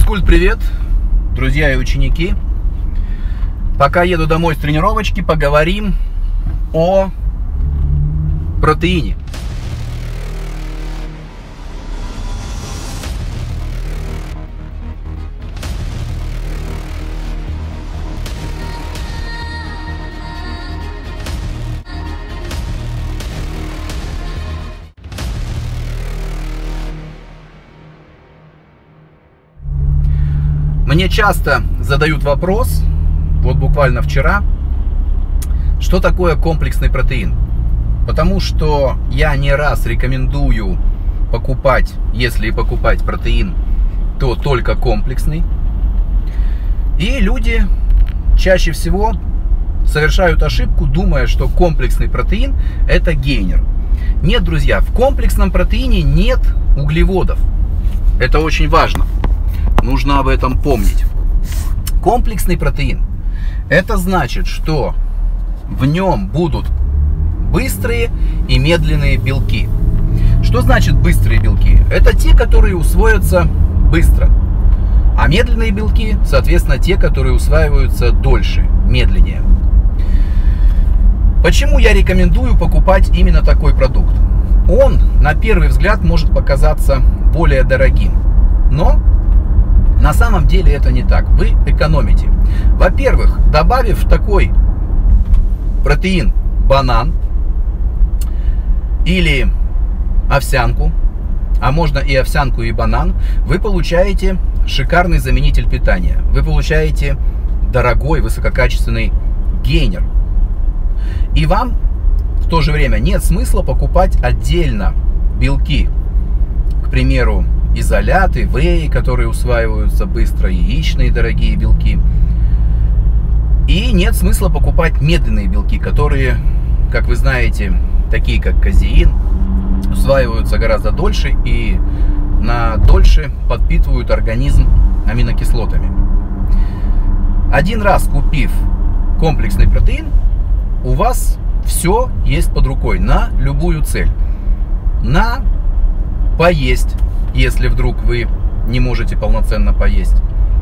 Физкульт, привет, друзья и ученики. Пока еду домой с тренировочки, поговорим о протеине. Мне часто задают вопрос, вот буквально вчера, что такое комплексный протеин. Потому что я не раз рекомендую покупать, если покупать протеин, то только комплексный. И люди чаще всего совершают ошибку, думая, что комплексный протеин – это гейнер. Нет, друзья, в комплексном протеине нет углеводов. Это очень важно. Нужно об этом помнить. Комплексный протеин – это значит, что в нем будут быстрые и медленные белки. Что значит быстрые белки? Это те, которые усвоятся быстро. А медленные белки, соответственно, те, которые усваиваются дольше, медленнее. Почему я рекомендую покупать именно такой продукт? Он, на первый взгляд, может показаться более дорогим. Но на самом деле это не так. Вы экономите. Во-первых, добавив такой протеин банан или овсянку, а можно и овсянку, и банан, вы получаете шикарный заменитель питания. Вы получаете дорогой, высококачественный гейнер. И вам в то же время нет смысла покупать отдельно белки. К примеру, изоляты, веи, которые усваиваются быстро, яичные дорогие белки. И нет смысла покупать медленные белки, которые, как вы знаете, такие как казеин, усваиваются гораздо дольше и на дольше подпитывают организм аминокислотами. Один раз купив комплексный протеин, у вас все есть под рукой на любую цель. На поесть, если вдруг вы не можете полноценно поесть.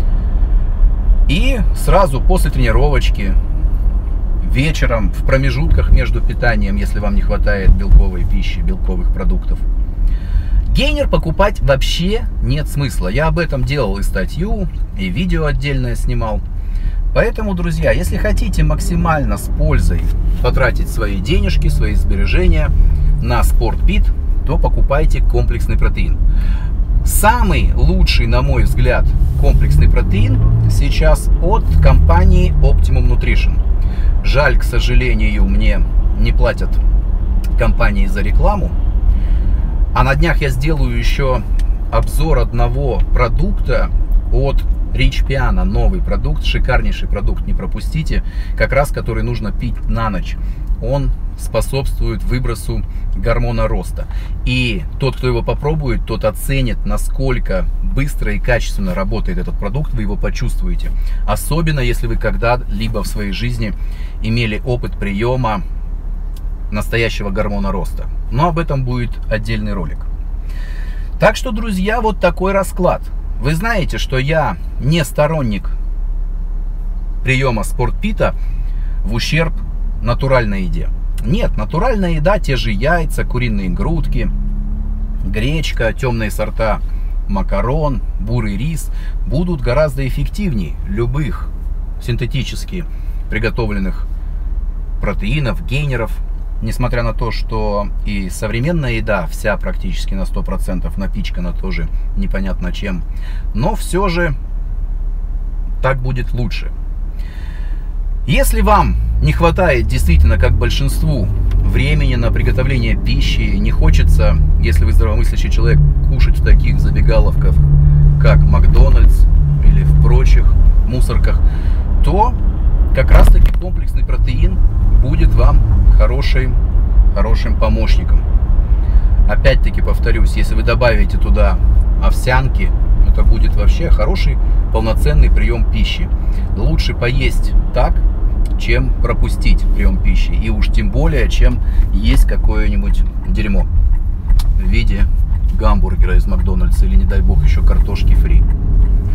И сразу после тренировочки, вечером, в промежутках между питанием, если вам не хватает белковой пищи, белковых продуктов. Гейнер покупать вообще нет смысла. Я об этом делал и статью, и видео отдельное снимал. Поэтому, друзья, если хотите максимально с пользой потратить свои денежки, свои сбережения на SportPit, то покупайте комплексный протеин. Самый лучший, на мой взгляд, комплексный протеин сейчас от компании Optimum Nutrition. Жаль, к сожалению, мне не платят компании за рекламу. А на днях я сделаю еще обзор одного продукта от Rich Piana, новый продукт, шикарнейший продукт, не пропустите, как раз который нужно пить на ночь. Он способствует выбросу гормона роста. И тот, кто его попробует, тот оценит, насколько быстро и качественно работает этот продукт, вы его почувствуете. Особенно, если вы когда-либо в своей жизни имели опыт приема настоящего гормона роста. Но об этом будет отдельный ролик. Так что, друзья, вот такой расклад. Вы знаете, что я не сторонник приема SportPit в ущерб натуральной еде. Нет, натуральная еда, те же яйца, куриные грудки, гречка, темные сорта макарон, бурый рис будут гораздо эффективнее любых синтетически приготовленных протеинов, гейнеров. Несмотря на то, что и современная еда вся практически на 100% напичкана тоже непонятно чем. Но все же так будет лучше. Если вам не хватает действительно, как большинству, времени на приготовление пищи, не хочется, если вы здравомыслящий человек, кушать в таких забегаловках, как Макдональдс или в прочих мусорках, то как раз таки комплексный протеин будет вам хорошим помощником. Опять-таки повторюсь, если вы добавите туда овсянки, это будет вообще хороший полноценный прием пищи. Лучше поесть так, чем пропустить прием пищи. И уж тем более, чем есть какое-нибудь дерьмо в виде гамбургера из Макдональдса или, не дай бог, еще картошки фри.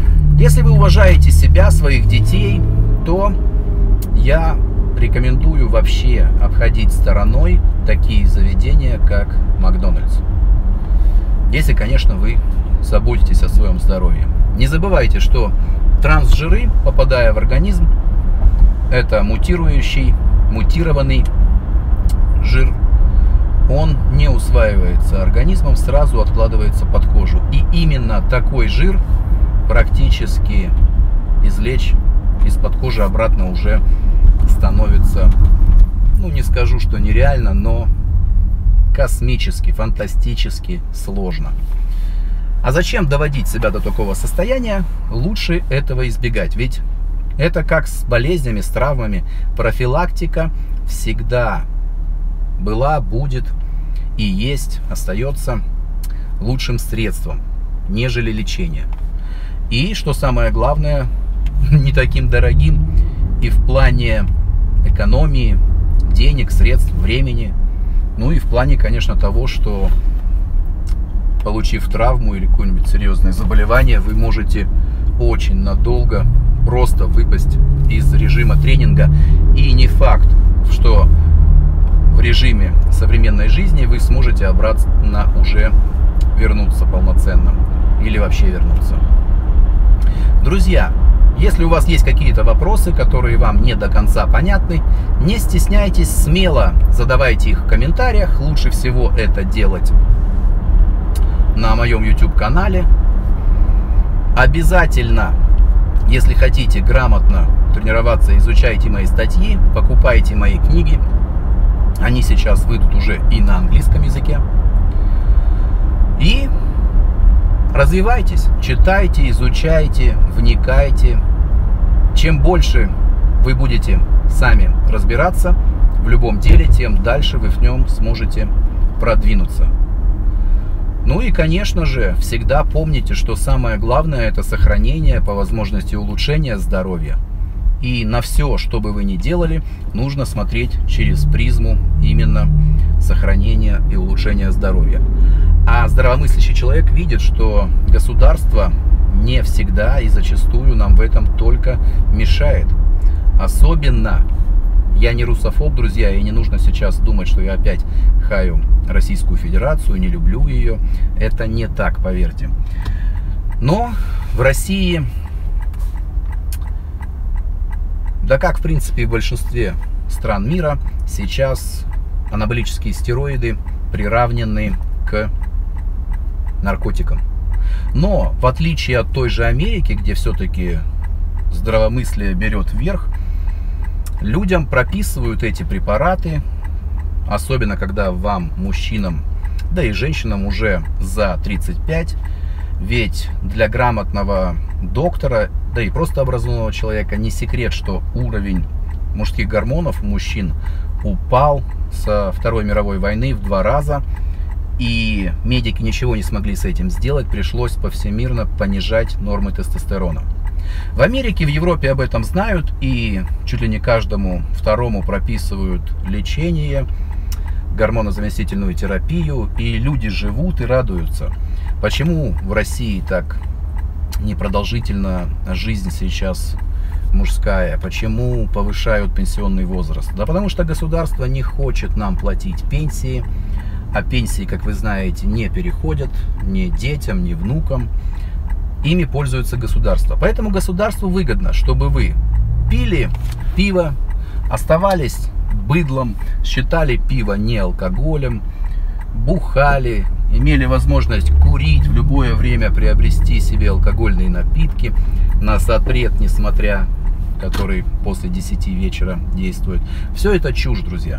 Если вы уважаете себя, своих детей, то я рекомендую вообще обходить стороной такие заведения, как Макдональдс. Если, конечно, вы заботитесь о своем здоровье. Не забывайте, что трансжиры, попадая в организм, это мутированный жир. Он не усваивается организмом, сразу откладывается под кожу. И именно такой жир практически извлечь из-под кожи обратно уже становится, ну не скажу, что нереально, но космически, фантастически сложно. А зачем доводить себя до такого состояния? Лучше этого избегать. Ведь это как с болезнями, с травмами. Профилактика всегда была, будет и есть, остается лучшим средством, нежели лечение. И, что самое главное, не таким дорогим и в плане экономии денег, средств, времени. Ну и в плане, конечно, того, что, получив травму или какое-нибудь серьезное заболевание, вы можете очень надолго просто выпасть из режима тренинга. И не факт, что в режиме современной жизни вы сможете обратно уже вернуться полноценно или вообще вернуться. Друзья, если у вас есть какие-то вопросы, которые вам не до конца понятны, не стесняйтесь, смело задавайте их в комментариях. Лучше всего это делать на моем YouTube-канале. Обязательно, если хотите грамотно тренироваться, изучайте мои статьи, покупайте мои книги. Они сейчас выйдут уже и на английском языке. И развивайтесь, читайте, изучайте, вникайте. Чем больше вы будете сами разбираться в любом деле, тем дальше вы в нем сможете продвинуться. Ну и, конечно же, всегда помните, что самое главное – это сохранение, по возможности улучшения здоровья. И на все, что бы вы ни делали, нужно смотреть через призму именно сохранения и улучшения здоровья. А здравомыслящий человек видит, что государство не всегда и зачастую нам в этом только мешает. Особенно, я не русофоб, друзья, и не нужно сейчас думать, что я опять хаю Российскую Федерацию, не люблю ее. Это не так, поверьте. Но в России, да как в принципе и в большинстве стран мира, сейчас анаболические стероиды приравнены к наркотикам. Но в отличие от той же Америки, где все-таки здравомыслие берет вверх, людям прописывают эти препараты, особенно когда вам, мужчинам, да и женщинам уже за 35, ведь для грамотного доктора, да и просто образованного человека не секрет, что уровень мужских гормонов у мужчин упал со Второй мировой войны в 2 раза, и медики ничего не смогли с этим сделать, пришлось повсемирно понижать нормы тестостерона. В Америке, в Европе об этом знают, и чуть ли не каждому второму прописывают лечение, гормонозаместительную терапию, и люди живут и радуются. Почему в России так непродолжительна жизнь сейчас мужская? Почему повышают пенсионный возраст? Да потому что государство не хочет нам платить пенсии, а пенсии, как вы знаете, не переходят ни детям, ни внукам. Ими пользуется государство. Поэтому государству выгодно, чтобы вы пили пиво, оставались быдлом, считали пиво не алкоголем, бухали, имели возможность курить, в любое время приобрести себе алкогольные напитки на запрет, несмотря, который после 10 вечера действует. Все это чушь, друзья.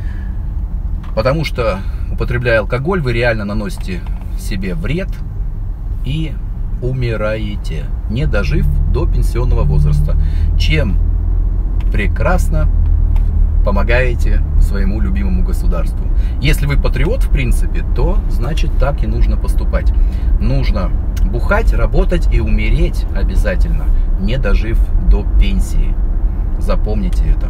Потому что, употребляя алкоголь, вы реально наносите себе вред и умираете, не дожив до пенсионного возраста, чем прекрасно помогаете своему любимому государству. Если вы патриот, в принципе, то значит так и нужно поступать. Нужно бухать, работать и умереть обязательно, не дожив до пенсии. Запомните это.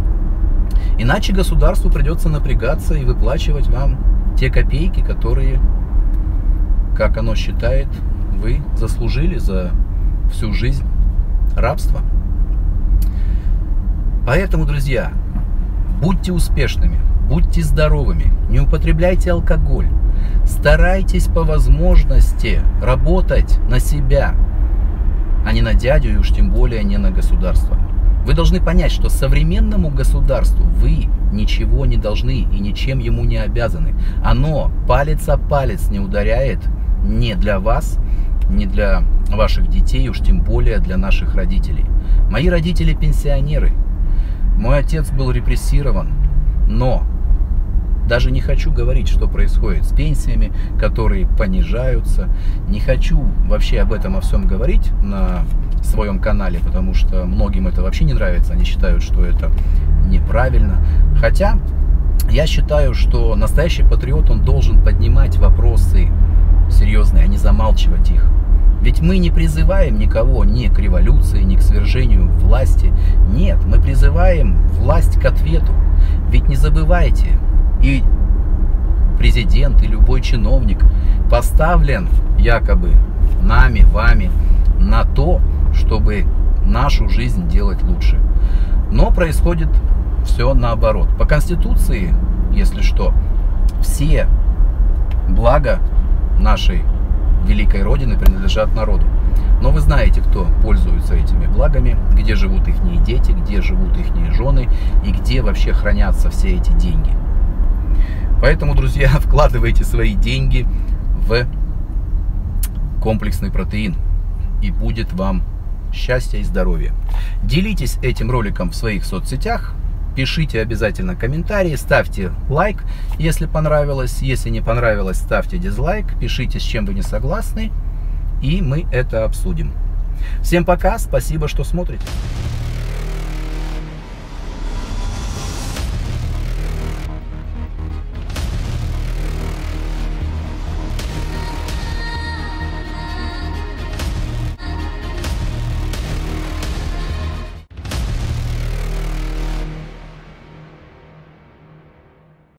Иначе государству придется напрягаться и выплачивать вам те копейки, которые, как оно считает, вы заслужили за всю жизнь рабства. Поэтому, друзья, будьте успешными, будьте здоровыми, не употребляйте алкоголь, старайтесь по возможности работать на себя, а не на дядю и уж тем более не на государство. Вы должны понять, что современному государству вы ничего не должны и ничем ему не обязаны. Оно палец о палец не ударяет ни для вас, ни для ваших детей, уж тем более для наших родителей. Мои родители пенсионеры. Мой отец был репрессирован, но даже не хочу говорить, что происходит с пенсиями, которые понижаются. Не хочу вообще об этом о всем говорить на своем канале, потому что многим это вообще не нравится. Они считают, что это неправильно. Хотя я считаю, что настоящий патриот, он должен поднимать вопросы серьезные, а не замалчивать их. Ведь мы не призываем никого ни к революции, ни к свержению власти. Нет, мы призываем власть к ответу. Ведь не забывайте, и президент, и любой чиновник поставлен якобы нами, вами на то, чтобы нашу жизнь делать лучше. Но происходит все наоборот. По Конституции, если что, все блага нашей великой Родины принадлежат народу. Но вы знаете, кто пользуется этими благами, где живут их дети, где живут их жены и где вообще хранятся все эти деньги. Поэтому, друзья, вкладывайте свои деньги в комплексный протеин, и будет вам счастье и здоровье. Делитесь этим роликом в своих соцсетях, пишите обязательно комментарии, ставьте лайк, если понравилось. Если не понравилось, ставьте дизлайк, пишите, с чем вы не согласны, и мы это обсудим. Всем пока, спасибо, что смотрите.